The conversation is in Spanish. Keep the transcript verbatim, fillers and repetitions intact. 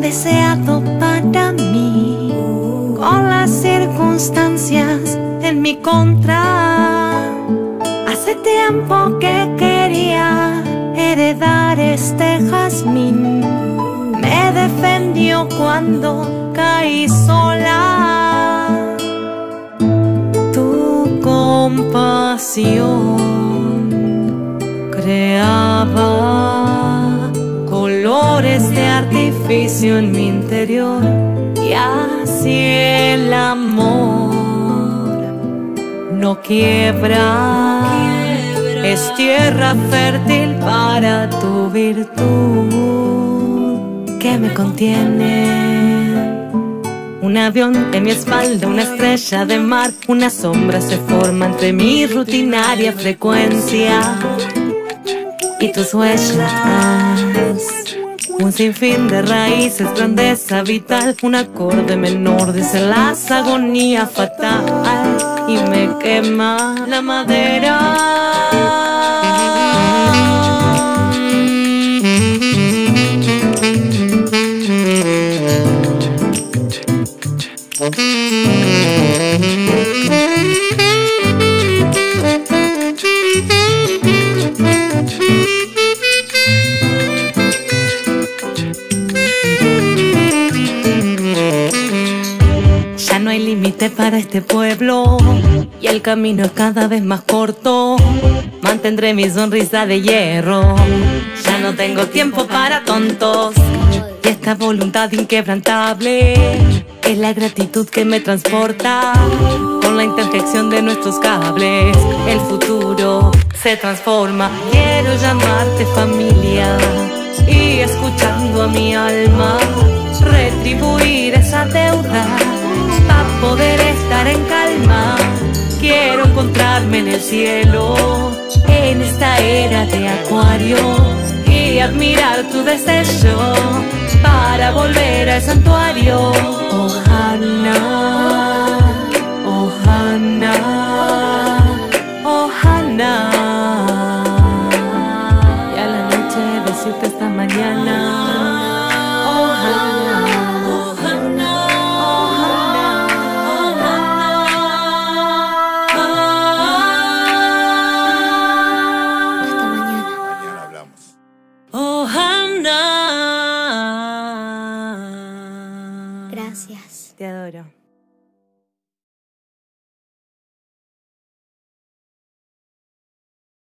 tan deseado para mí, con las circunstancias en mi contra. Hace tiempo que quería heredar este jazmín, me defendió cuando caí sola. Tu compasión creaba colores de artificio en mi interior, y así el amor no quiebra, es tierra fértil para tu virtud que me contiene. Un avión en mi espalda, una estrella de mar, una sombra se forma entre mi rutinaria frecuencia y tus huellas. Un sinfín de raíces, grandeza vital, un acorde menor desenlaza agonía fatal y me quema la madera. Ya no hay límite para este pueblo y el camino es cada vez más corto. Mantendré mi sonrisa de hierro, ya no tengo tiempo para tontos. Y esta voluntad inquebrantable es la gratitud que me transporta. Con la interjección de nuestros cables el futuro se transforma. Quiero llamarte familia y, escuchando a mi alma, retribuir esa deuda para poder estar en calma. Quiero encontrarme en el cielo, en esta era de Acuario, y admirar tu destello para volver al santuario. Ohana, Ohana, Ohana. Y a la noche decirte esta mañana, Ohana. Gracias. Te adoro.